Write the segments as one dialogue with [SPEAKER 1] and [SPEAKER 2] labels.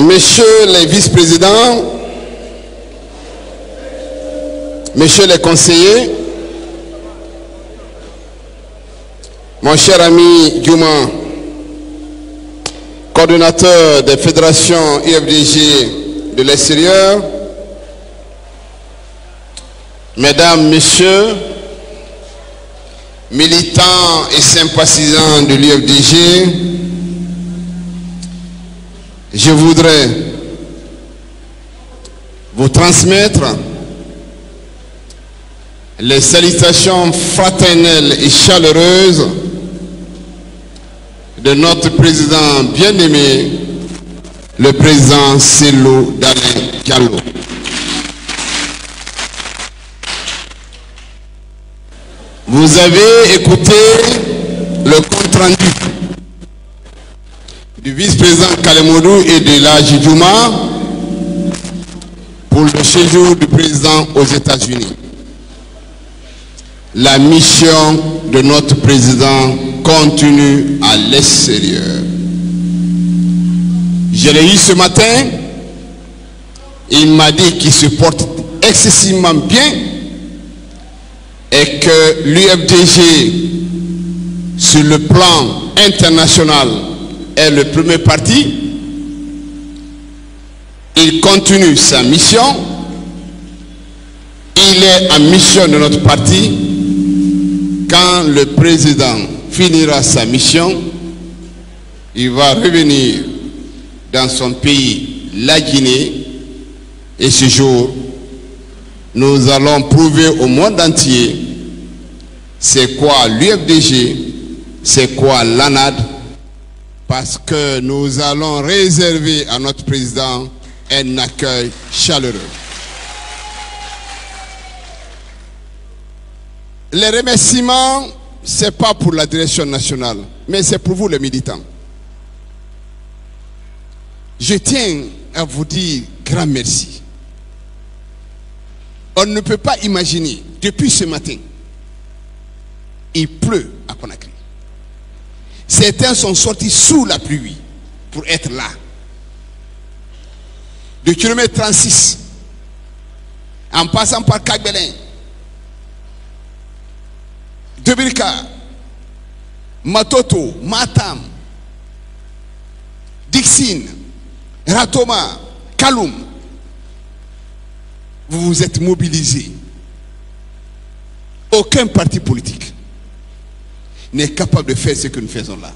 [SPEAKER 1] Messieurs les vice-présidents, messieurs les conseillers, mon cher ami Djouma, coordonnateur des fédérations UFDG de l'extérieur, mesdames, messieurs, militants et sympathisants de l'UFDG, je voudrais vous transmettre les salutations fraternelles et chaleureuses de notre président bien-aimé, le président Cellou Dalein Diallo. Vous avez écouté le compte-rendu du vice-président Kalemodou et de l'Haji Djouma pour le séjour du président aux États-Unis. La mission de notre président continue à l'extérieur. Je l'ai eu ce matin, il m'a dit qu'il se porte excessivement bien et que l'UFDG, sur le plan international, est le premier parti. Il continue sa mission. Il est en mission de notre parti. Quand le président finira sa mission, il va revenir dans son pays, la Guinée, et ce jour, nous allons prouver au monde entier c'est quoi l'UFDG, c'est quoi l'ANAD, parce que nous allons réserver à notre président un accueil chaleureux. Les remerciements, ce n'est pas pour la direction nationale, mais c'est pour vous les militants. Je tiens à vous dire grand merci. On ne peut pas imaginer, depuis ce matin, il pleut à Conakry. Certains sont sortis sous la pluie pour être là. De kilomètre 36, en passant par Kagbelin, Debirka, Matoto, Matam, Dixine, Ratoma, Kaloum, vous vous êtes mobilisés. Aucun parti politique n'est capable de faire ce que nous faisons là.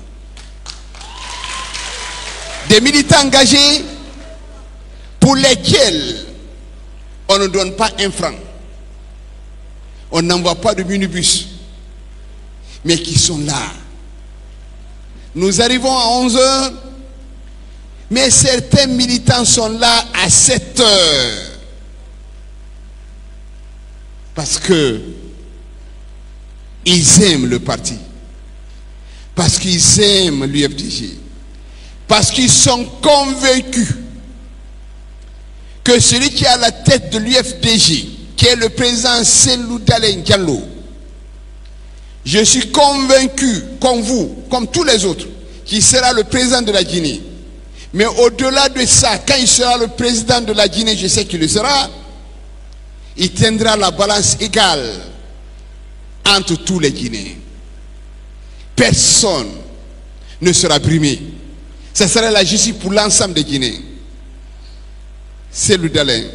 [SPEAKER 1] Des militants engagés pour lesquels on ne donne pas un franc. On n'envoie pas de minibus, mais qui sont là. Nous arrivons à 11 h, mais certains militants sont là à 7 h. Parce que ils aiment le parti. Parce qu'ils aiment l'UFDG. Parce qu'ils sont convaincus que celui qui est à la tête de l'UFDG, qui est le président Cellou Dalein Diallo, je suis convaincu, comme vous, comme tous les autres, qu'il sera le président de la Guinée. Mais au-delà de ça, quand il sera le président de la Guinée, je sais qu'il le sera, il tiendra la balance égale entre tous les Guinéens. Personne ne sera brimé. Ce sera la justice pour l'ensemble des Guinéens. Cellou Dalein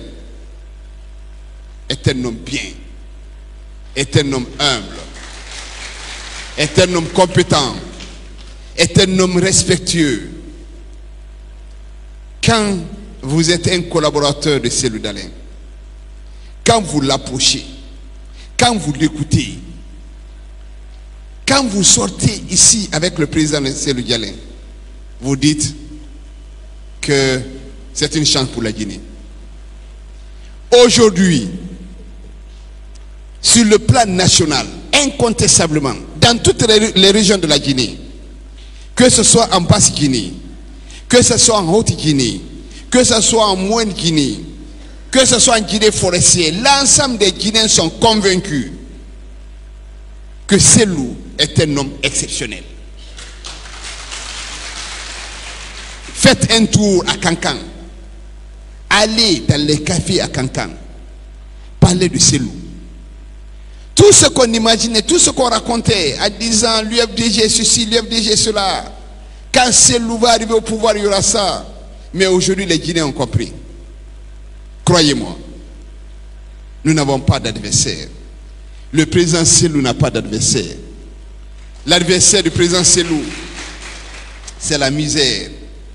[SPEAKER 1] est un homme bien, est un homme humble, est un homme compétent, est un homme respectueux. Quand vous êtes un collaborateur de Cellou Dalein, quand vous l'approchez, quand vous l'écoutez, quand vous sortez ici avec le président Cellou Dalein, vous dites que c'est une chance pour la Guinée. Aujourd'hui, sur le plan national, incontestablement, dans toutes les régions de la Guinée, que ce soit en Basse-Guinée, que ce soit en Haute-Guinée, que ce soit en Moyenne-Guinée, que ce soit en Guinée forestière, l'ensemble des Guinéens sont convaincus que Cellou est un homme exceptionnel. Faites un tour à Kankan, allez dans les cafés à Kankan, parlez de Selou. Tout ce qu'on imaginait, tout ce qu'on racontait en disant l'UFDG ceci, l'UFDG cela, quand Selou va arriver au pouvoir, il y aura ça. Mais aujourd'hui, les Guinéens ont compris. Croyez-moi, nous n'avons pas d'adversaire. Le président Selou n'a pas d'adversaire. L'adversaire du président Selou, c'est la misère.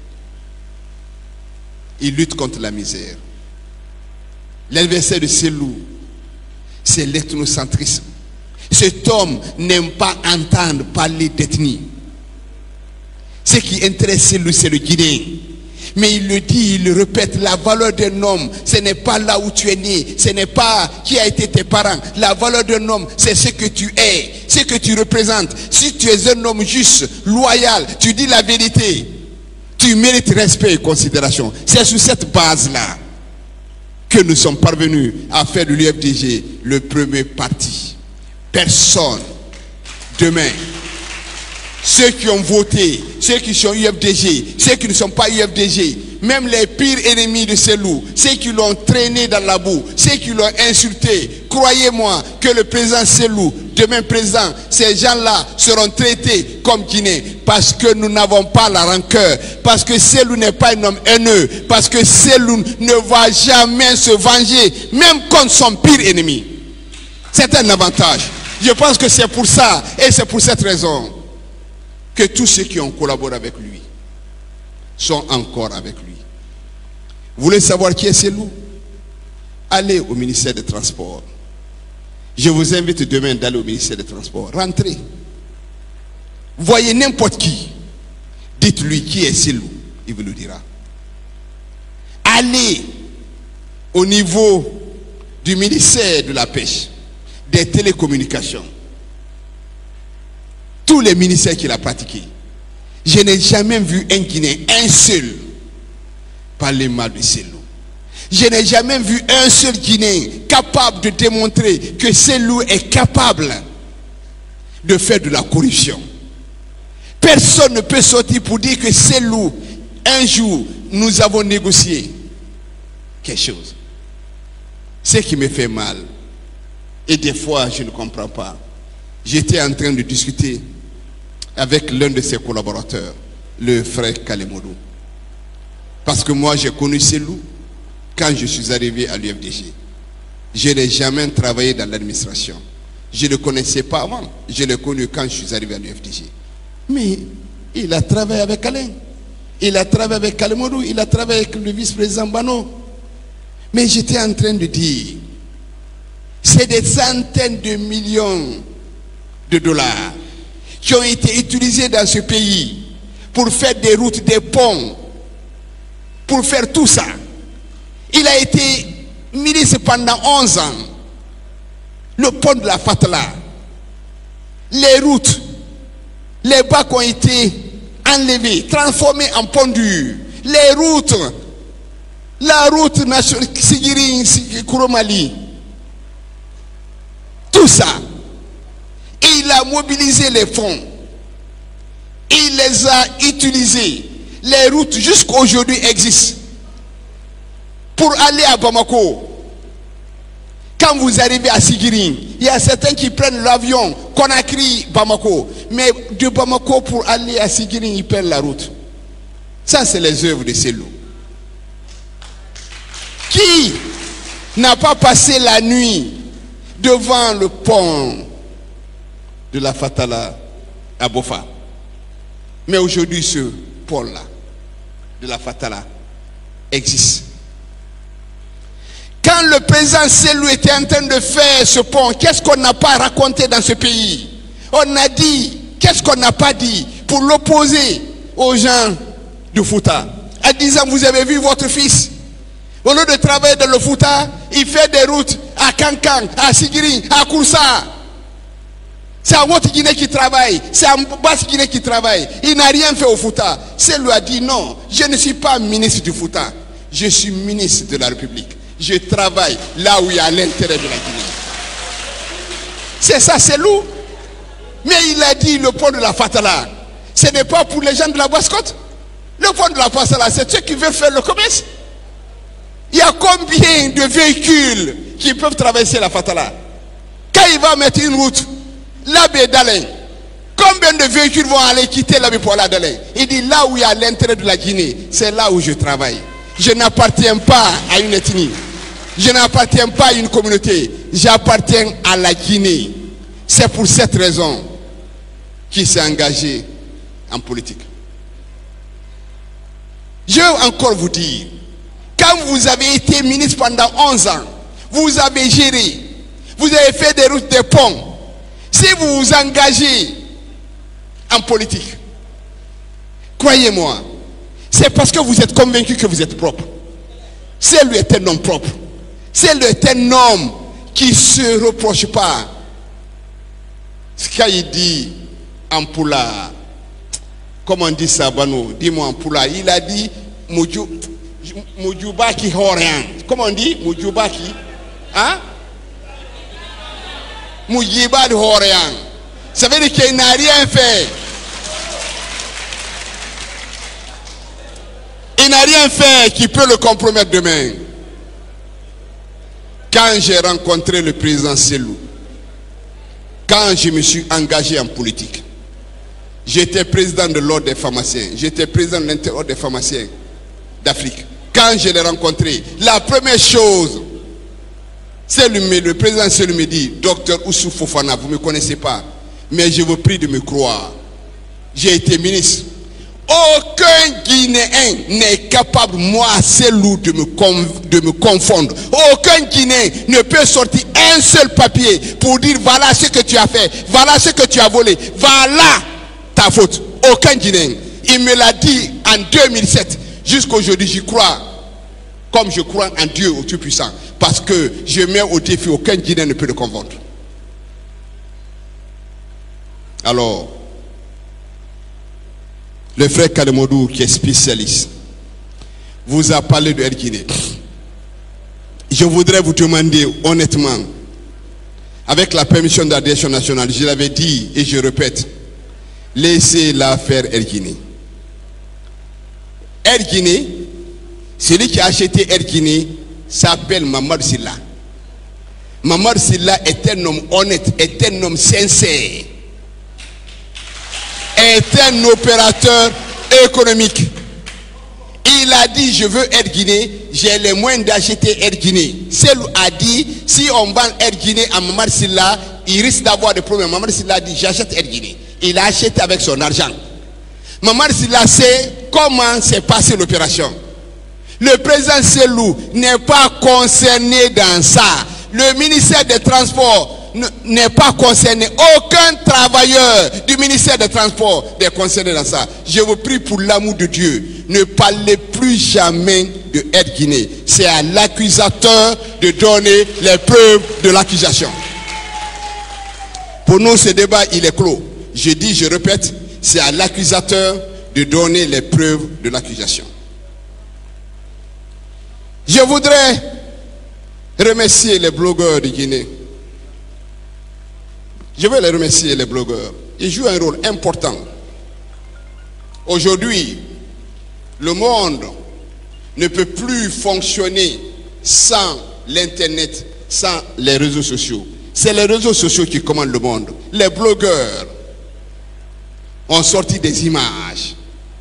[SPEAKER 1] Il lutte contre la misère. L'adversaire de Selou, c'est l'ethnocentrisme. Cet homme n'aime pas entendre parler d'ethnie. Ce qui intéresse Selou, c'est le Guinéen. Mais il le dit, il le répète, la valeur d'un homme, ce n'est pas là où tu es né, ce n'est pas qui a été tes parents. La valeur d'un homme, c'est ce que tu es, ce que tu représentes. Si tu es un homme juste, loyal, tu dis la vérité, tu mérites respect et considération. C'est sur cette base-là que nous sommes parvenus à faire de l'UFDG le premier parti. Personne, demain, ceux qui ont voté, ceux qui sont UFDG, ceux qui ne sont pas UFDG, même les pires ennemis de Selou, ceux qui l'ont traîné dans la boue, ceux qui l'ont insulté, croyez-moi que le président Selou, demain président, ces gens-là seront traités comme Guinéens, parce que nous n'avons pas la rancœur, parce que Selou n'est pas un homme haineux, parce que Selou ne va jamais se venger, même contre son pire ennemi. C'est un avantage. Je pense que c'est pour ça, et c'est pour cette raison, que tous ceux qui ont collaboré avec lui sont encore avec lui. Vous voulez savoir qui est Selou? Allez au ministère des Transports. Je vous invite demain d'aller au ministère des Transports. Rentrez. Voyez n'importe qui. Dites-lui qui est Selou. Il vous le dira. Allez au niveau du ministère de la Pêche, des télécommunications. Tous les ministères qu'il a pratiqués. Je n'ai jamais vu un Guinéen, un seul, parler mal de Selou. Je n'ai jamais vu un seul Guinéen capable de démontrer que Selou est capable de faire de la corruption. Personne ne peut sortir pour dire que Selou, un jour, nous avons négocié quelque chose. Ce qui me fait mal, et des fois je ne comprends pas, j'étais en train de discuter avec l'un de ses collaborateurs, le frère Kalemodou. Parce que moi, j'ai connu Selou quand je suis arrivé à l'UFDG. Je n'ai jamais travaillé dans l'administration. Je ne le connaissais pas avant. Je l'ai connu quand je suis arrivé à l'UFDG. Mais il a travaillé avec Alain. Il a travaillé avec Kalemodou. Il a travaillé avec le vice-président Bano. Mais j'étais en train de dire, c'est des centaines de millions de dollars qui ont été utilisés dans ce pays pour faire des routes, des ponts, pour faire tout ça. Il a été ministre pendant 11 ans. Le pont de la Fatala, les routes, les bacs ont été enlevés, transformés en pont dur. Les routes, la route nationale, Sigiring-Kouromali, tout ça. Et il a mobilisé les fonds. Il les a utilisés. Les routes jusqu'à aujourd'hui existent. Pour aller à Bamako, quand vous arrivez à Sigiring, il y a certains qui prennent l'avion Conakry-Bamako. Mais de Bamako pour aller à Sigiring, ils prennent la route. Ça, c'est les œuvres de Selou. Qui n'a pas passé la nuit devant le pont de la Fatala à Bofa? Mais aujourd'hui, ce pont-là, de la Fatala, existe. Quand le président Selou était en train de faire ce pont, qu'est-ce qu'on n'a pas raconté dans ce pays? On a dit, qu'est-ce qu'on n'a pas dit pour l'opposer aux gens du Fouta? En disant, vous avez vu votre fils, au lieu de travailler dans le Fouta, il fait des routes à Kankan, à Sigiri, à Koussa. C'est en Haute-Guinée qui travaille, c'est en Basse-Guinée qui travaille. Il n'a rien fait au Fouta. Selou a dit non, je ne suis pas ministre du Fouta, je suis ministre de la République. Je travaille là où il y a l'intérêt de la Guinée. C'est ça, Selou. Mais il a dit le pont de la Fatala, ce n'est pas pour les gens de la Basse-Côte. Le pont de la Fatala, c'est ceux qui veulent faire le commerce. Il y a combien de véhicules qui peuvent traverser la Fatala? Quand il va mettre une route, l'abbé d'Alain, combien de véhicules vont aller quitter l'abbé pour aller à Dalin? Il dit là où il y a l'intérêt de la Guinée, c'est là où je travaille. Je n'appartiens pas à une ethnie. Je n'appartiens pas à une communauté. J'appartiens à la Guinée. C'est pour cette raison qu'il s'est engagé en politique. Je veux encore vous dire, quand vous avez été ministre pendant 11 ans, vous avez géré, vous avez fait des routes, des ponts. Si vous vous engagez en politique, croyez-moi, c'est parce que vous êtes convaincu que vous êtes propre. C'est lui est un homme propre. C'est lui est un homme qui ne se reproche pas. Ce qu'il dit en Poula, comment on dit ça, Bano? Dis-moi en Poula. Il a dit Mujubaki Horian. Comment on dit Mujubaki? Hein? Mujibad Horian. Ça veut dire qu'il n'a rien fait. Il n'a rien fait qui peut le compromettre demain. Quand j'ai rencontré le président Selou, quand je me suis engagé en politique, j'étais président de l'ordre des pharmaciens, j'étais président de l'ordre des pharmaciens d'Afrique. Quand je l'ai rencontré, la première chose, le président Selou me dit, docteur Oussou Fofana, vous ne me connaissez pas, mais je vous prie de me croire. J'ai été ministre. Aucun Guinéen n'est capable, moi, Selou, de me confondre. Aucun Guinéen ne peut sortir un seul papier pour dire voilà ce que tu as fait, voilà ce que tu as volé, voilà ta faute. Aucun Guinéen. Il me l'a dit en 2007. Jusqu'aujourd'hui, j'y crois. Comme je crois en Dieu au Tout-Puissant. Parce que je mets au défi, aucun Guinéen ne peut le confondre. Alors, le frère Kademodou, qui est spécialiste, vous a parlé de Air Guinée. Je voudrais vous demander honnêtement, avec la permission de la direction nationale, je l'avais dit et je répète, laissez-la faire Air Guinée. Air Guinée, celui qui a acheté Air Guinée s'appelle Mamad Silla. Mamad Silla est un homme honnête, est un homme sincère, est un opérateur économique. Il a dit je veux Air Guinée, j'ai les moyens d'acheter Air Guinée. Selou a dit si on vend Air Guinée à Mamad Silla, il risque d'avoir des problèmes. Mamad Silla a dit j'achète Air Guinée. Il a acheté avec son argent. Mamad Silla sait comment s'est passée l'opération. Le président Selou n'est pas concerné dans ça. Le ministère des Transports n'est pas concerné. Aucun travailleur du ministère des Transports n'est concerné dans ça. Je vous prie pour l'amour de Dieu, ne parlez plus jamais de Air Guinée. C'est à l'accusateur de donner les preuves de l'accusation. Pour nous, ce débat, il est clos. Je dis, je répète, c'est à l'accusateur de donner les preuves de l'accusation. Je voudrais remercier les blogueurs de Guinée. Je veux les remercier, les blogueurs. Ils jouent un rôle important. Aujourd'hui, le monde ne peut plus fonctionner sans l'Internet, sans les réseaux sociaux. C'est les réseaux sociaux qui commandent le monde. Les blogueurs ont sorti des images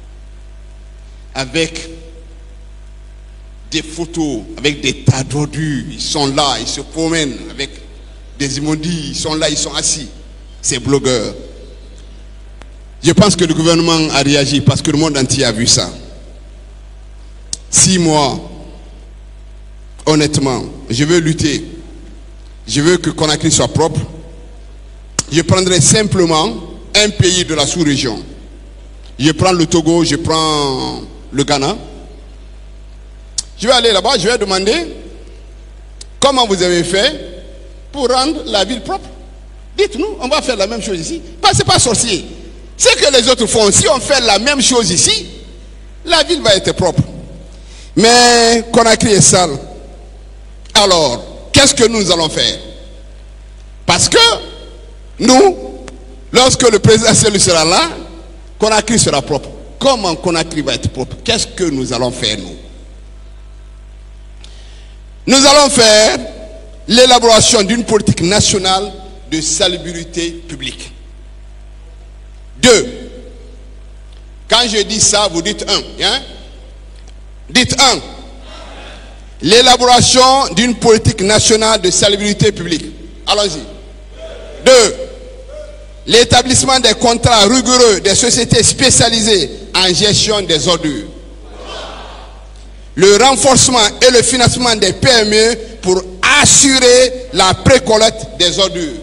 [SPEAKER 1] avec des photos, avec des tas d'ordures. Ils sont là, ils se promènent avec des immondices, ils sont là, ils sont assis. Ces blogueurs. Je pense que le gouvernement a réagi parce que le monde entier a vu ça. 6 mois, honnêtement, je veux lutter. Je veux que Conakry soit propre. Je prendrai simplement un pays de la sous-région. Je prends le Togo, je prends le Ghana. Je vais aller là-bas, je vais demander comment vous avez fait pour rendre la ville propre. Dites-nous, on va faire la même chose ici. Ce n'est pas sorcier. Ce que les autres font, si on fait la même chose ici, la ville va être propre. Mais Conakry est sale. Alors, qu'est-ce que nous allons faire? Parce que nous, lorsque le président Selou sera là, Conakry sera propre. Comment Conakry va être propre? Qu'est-ce que nous allons faire, nous? Nous allons faire l'élaboration d'une politique nationale de salubrité publique. 2. Quand je dis ça, vous dites 1. Hein? Dites 1. L'élaboration d'une politique nationale de salubrité publique. Allons-y. 2. L'établissement des contrats rigoureux des sociétés spécialisées en gestion des ordures. Le renforcement et le financement des PME pour assurer la précollecte des ordures.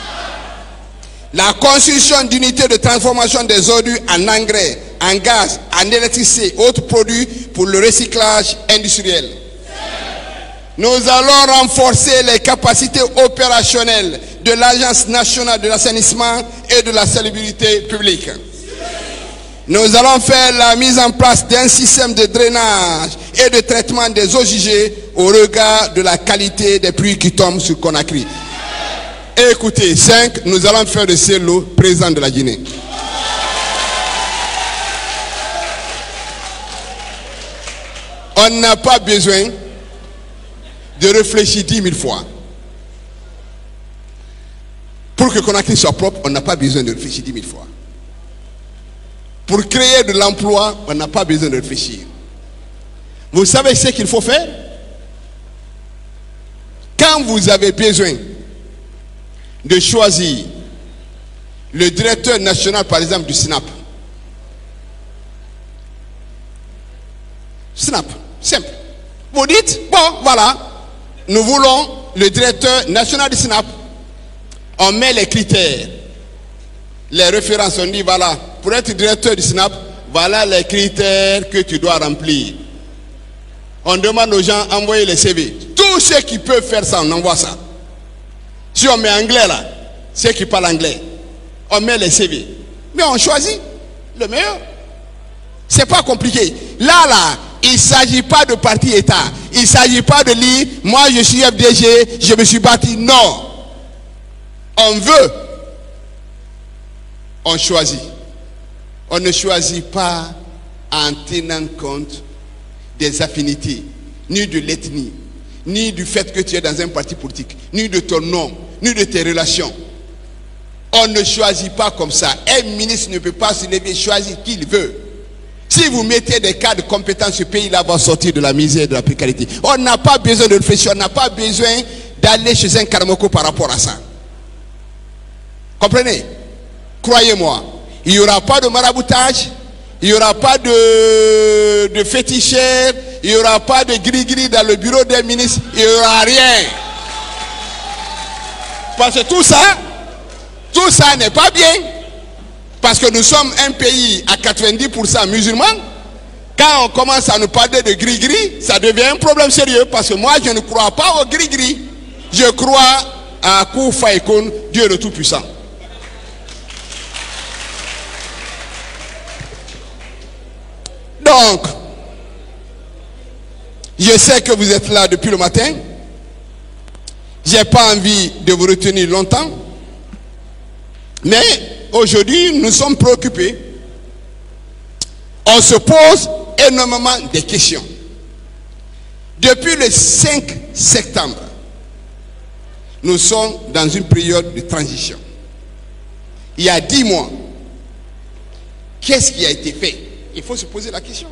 [SPEAKER 1] La construction d'unités de transformation des ordures en engrais, en gaz, en électricité et autres produits pour le recyclage industriel. Nous allons renforcer les capacités opérationnelles de l'Agence nationale de l'assainissement et de la salubrité publique. Nous allons faire la mise en place d'un système de drainage et de traitement des eaux usées au regard de la qualité des pluies qui tombent sur Conakry. Écoutez, 5, nous allons faire de Sello président de la Guinée. On n'a pas besoin de réfléchir 10 000 fois. Pour que Conakry soit propre, on n'a pas besoin de réfléchir 10 000 fois. Pour créer de l'emploi, on n'a pas besoin de réfléchir. Vous savez ce qu'il faut faire? Quand vous avez besoin de choisir le directeur national, par exemple, du SNAP. SNAP, simple. Vous dites, bon, voilà, nous voulons le directeur national du SNAP. On met les critères, les références, on dit, voilà, pour être directeur du SNAP, voilà les critères que tu dois remplir. On demande aux gens d'envoyer les CV. Tous ceux qui peuvent faire ça, on envoie ça. Si on met anglais là, ceux qui parlent anglais, on met les CV. Mais on choisit le meilleur. C'est pas compliqué. Là, il ne s'agit pas de parti État. Il ne s'agit pas de lire, moi je suis FDG, je me suis battu. Non. On veut. On choisit. On ne choisit pas en tenant compte des affinités, ni de l'ethnie, ni du fait que tu es dans un parti politique, ni de ton nom, ni de tes relations. On ne choisit pas comme ça. Un ministre ne peut pas se lever et choisir qui il veut. Si vous mettez des cadres compétents, ce pays-là va sortir de la misère et de la précarité. On n'a pas besoin de réfléchir, on n'a pas besoin d'aller chez un Karamoko par rapport à ça. Comprenez? Croyez-moi, il n'y aura pas de maraboutage, il n'y aura pas de féticheurs, il n'y aura pas de gris-gris dans le bureau des ministres, il n'y aura rien. Parce que tout ça n'est pas bien. Parce que nous sommes un pays à 90% musulmans. Quand on commence à nous parler de gris-gris, ça devient un problème sérieux. Parce que moi, je ne crois pas au gris-gris. Je crois à Kou Faïkoun, Dieu le Tout-Puissant. Donc, je sais que vous êtes là depuis le matin. Je n'ai pas envie de vous retenir longtemps. Mais aujourd'hui, nous sommes préoccupés. On se pose énormément de questions. Depuis le 5 septembre, nous sommes dans une période de transition. Il y a 10 mois, qu'est-ce qui a été fait? Il faut se poser la question.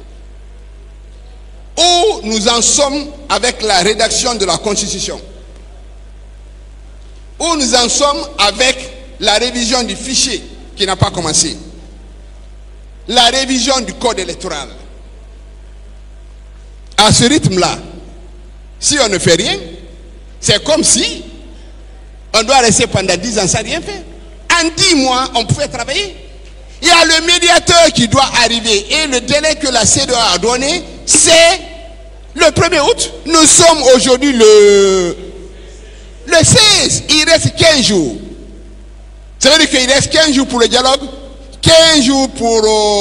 [SPEAKER 1] Où nous en sommes avec la rédaction de la Constitution? Où nous en sommes avec la révision du fichier qui n'a pas commencé? La révision du code électoral. À ce rythme-là, si on ne fait rien, c'est comme si on doit rester pendant 10 ans sans rien faire. En 10 mois, on pouvait travailler. Il y a le médiateur qui doit arriver et le délai que la CEDEAO a donné, c'est le 1er août. Nous sommes aujourd'hui le 16. Il reste 15 jours. Ça veut dire qu'il reste 15 jours pour le dialogue, 15 jours pour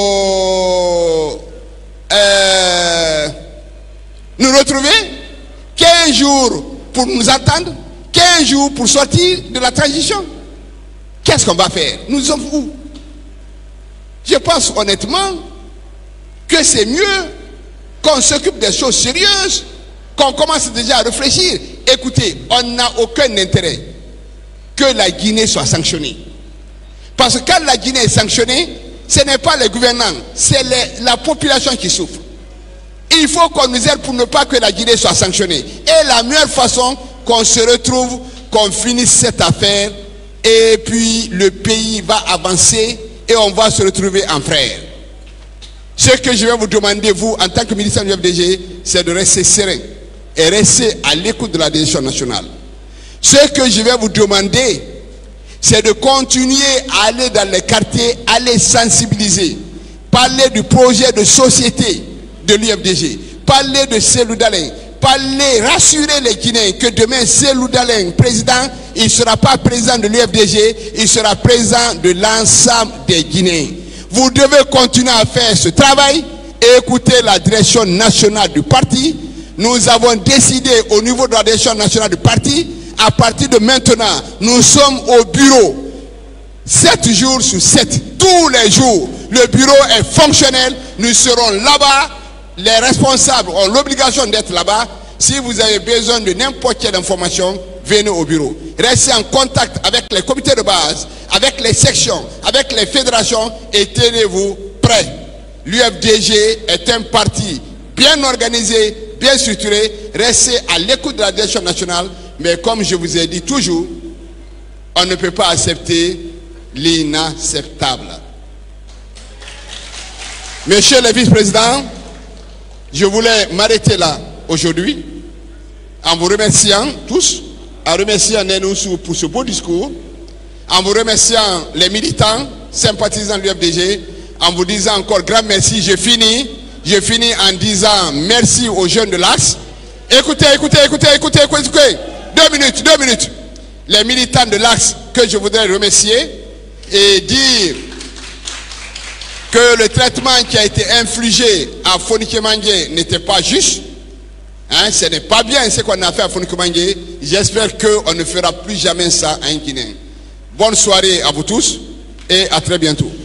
[SPEAKER 1] nous retrouver, 15 jours pour nous attendre, 15 jours pour sortir de la transition. Qu'est-ce qu'on va faire? Nous sommes où? Je pense honnêtement que c'est mieux qu'on s'occupe des choses sérieuses qu'on commence déjà à réfléchir. Écoutez, on n'a aucun intérêt que la Guinée soit sanctionnée. Parce que quand la Guinée est sanctionnée, ce n'est pas les gouvernants, c'est la population qui souffre. Il faut qu'on nous aide pour ne pas que la Guinée soit sanctionnée. Et la meilleure façon qu'on se retrouve, qu'on finisse cette affaire, et puis le pays va avancer et on va se retrouver en frères. Ce que je vais vous demander, vous, en tant que ministre du FDG, c'est de rester serein et rester à l'écoute de la décision nationale. Ce que je vais vous demander, c'est de continuer à aller dans les quartiers, aller sensibiliser, parler du projet de société de l'UFDG, parler de Cellou Dalein, parler, rassurer les Guinéens que demain Cellou Dalein, président, il ne sera pas président de l'UFDG, il sera président de l'ensemble des Guinéens. Vous devez continuer à faire ce travail et écouter la direction nationale du parti. Nous avons décidé au niveau de la direction nationale du parti, à partir de maintenant, nous sommes au bureau 7 jours sur 7, tous les jours. Le bureau est fonctionnel, nous serons là-bas. Les responsables ont l'obligation d'être là-bas. Si vous avez besoin de n'importe quelle information, venez au bureau. Restez en contact avec les comités de base, avec les sections, avec les fédérations et tenez-vous prêts. L'UFDG est un parti bien organisé, bien structuré. Restez à l'écoute de la direction nationale. Mais comme je vous ai dit toujours, on ne peut pas accepter l'inacceptable. Monsieur le vice-président, je voulais m'arrêter là aujourd'hui en vous remerciant tous, en remerciant Nenoussou pour ce beau discours, en vous remerciant les militants, sympathisants de l'UFDG, en vous disant encore grand merci. Je finis en disant merci aux jeunes de l'Axe. Écoutez. 2 minutes. Les militants de l'Axe que je voudrais remercier et dire que le traitement qui a été infligé à Fonikemangue n'était pas juste. Ce n'est pas bien ce qu'on a fait à Fonikemangue. J'espère qu'on ne fera plus jamais ça à un Guinéen. Bonne soirée à vous tous et à très bientôt.